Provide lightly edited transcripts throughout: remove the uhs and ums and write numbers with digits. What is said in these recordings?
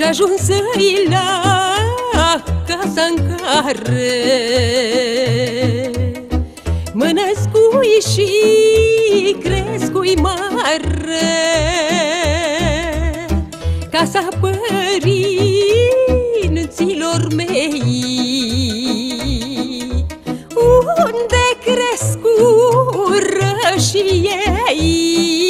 ajunsei la casa-n care mă născui și crescui mare, casa părinților mei, unde crescură și ei.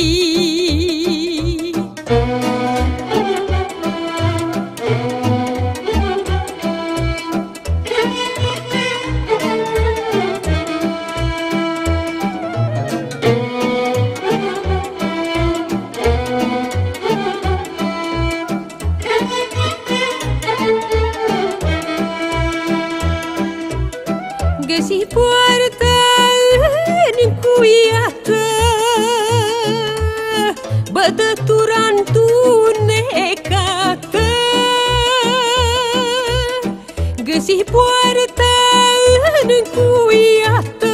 Găsi poarta încuiată, bătătura întunecată. Găsi poarta încuiată,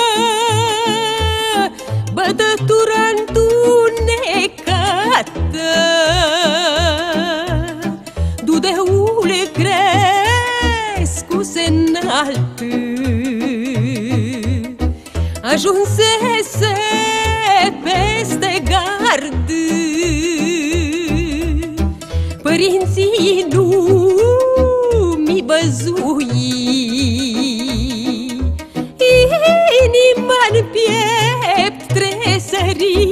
bătătura întunecată. Dudeul crescuse înalt, ajunsese peste gard. Părinții nu mi văzui, inima-n piept tresări.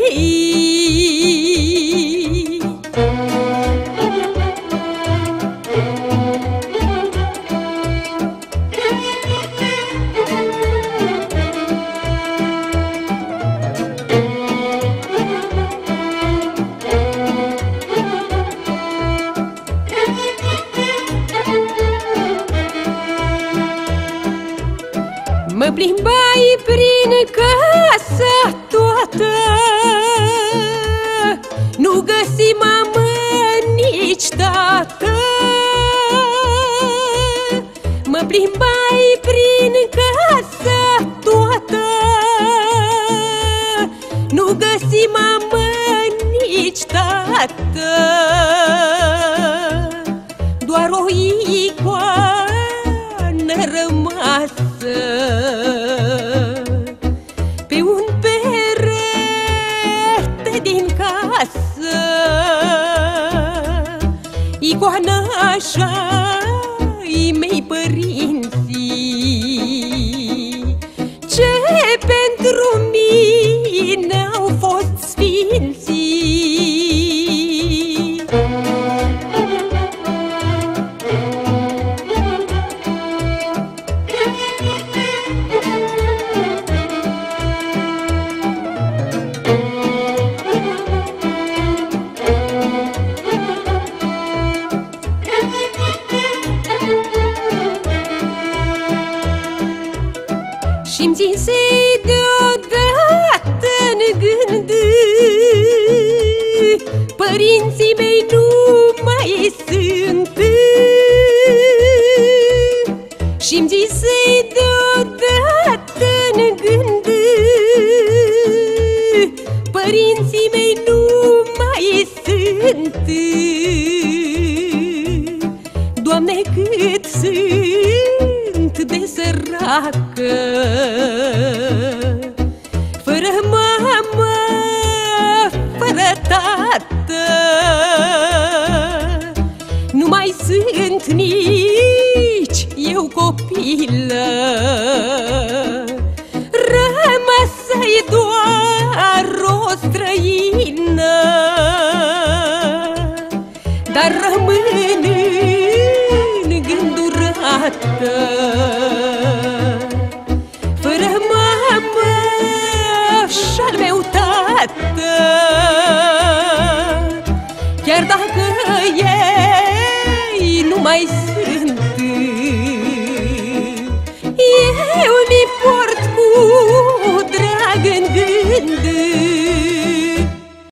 Mă plimbai prin casa toată, nu găsi mamă, nici tată. Mă plimbai prin casa toată, nu găsi mamă, nici tată. Doar o icoană rămasă pe un perete din casă. Icoana așa-i mei părinți, ce pentru mine au fost sfinții. Și-mi ținse deodată-n gând, părinții mei nu mai sunt. Și-mi ținse deodată-n gând, părinții mei nu mai sunt. Doamne, cât sunt de săracă, fără mamă, fără tată. Nu mai sunt nici eu copilă, rămasă-i doar o străină. Dar rămân în gândurată, fără